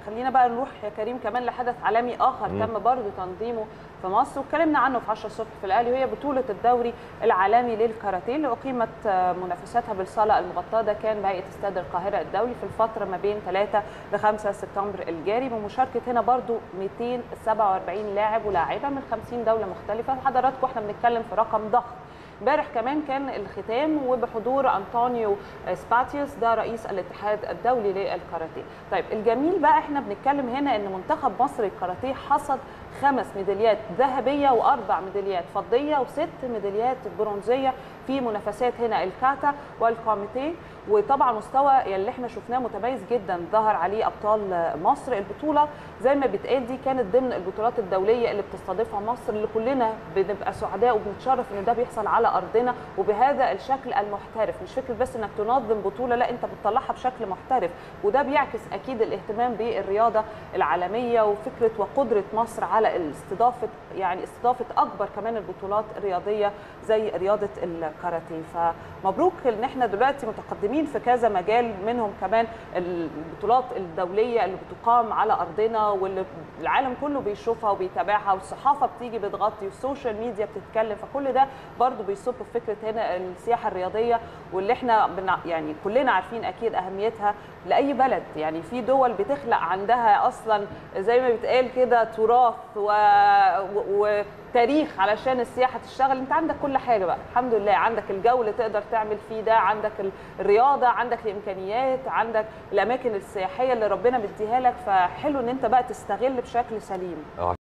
خلينا بقى نروح يا كريم كمان لحدث عالمي اخر تم برضه تنظيمه في مصر واتكلمنا عنه في 10 الصبح في الاهلي، وهي بطوله الدوري العالمي للكاراتيه اللي اقيمت منافساتها بالصاله المغطاه. ده كان بهيئه استاد القاهره الدولي في الفتره ما بين 3 ل 5 سبتمبر الجاري، بمشاركه هنا برضه 247 لاعب ولاعبه من 50 دوله مختلفه. حضراتكم احنا بنتكلم في رقم ضخم. امبارح كمان كان الختام وبحضور أنطونيو سباتيوس، ده رئيس الاتحاد الدولي للكاراتيه. طيب الجميل بقى احنا بنتكلم هنا ان منتخب مصر الكاراتيه حصد 5 ميداليات ذهبيه و4 ميداليات فضيه و6 ميداليات برونزيه في منافسات هنا الكاتا والكوميتيه. وطبعا مستوى اللي احنا شفناه متميز جدا ظهر عليه ابطال مصر. البطوله زي ما بتقال دي كانت ضمن البطولات الدوليه اللي بتستضيفها مصر، اللي كلنا بنبقى سعداء وبنتشرف ان ده بيحصل على ارضنا وبهذا الشكل المحترف. مش فكره بس انك تنظم بطوله، لا انت بتطلعها بشكل محترف، وده بيعكس اكيد الاهتمام بالرياضه العالميه وفكره وقدره مصر على استضافه اكبر كمان البطولات الرياضيه زي رياضه الكاراتيه. فمبروك ان احنا دلوقتي متقدمين في كذا مجال، منهم كمان البطولات الدوليه اللي بتقام على ارضنا واللي العالم كله بيشوفها وبيتابعها، والصحافه بتيجي بتغطي والسوشيال ميديا بتتكلم. فكل ده برضو بيصب في فكره هنا السياحه الرياضيه، واللي احنا يعني كلنا عارفين اكيد اهميتها لاي بلد. يعني في دول بتخلق عندها اصلا زي ما بيتقال كده تراث وتاريخ علشان السياحه تشتغل. انت عندك كل حاجه بقى الحمد لله، عندك الجو اللي تقدر تعمل فيه ده، عندك الرياضه، عندك الامكانيات، عندك الاماكن السياحيه اللي ربنا مديها لك. فحلو ان انت بقى تستغل بشكل سليم.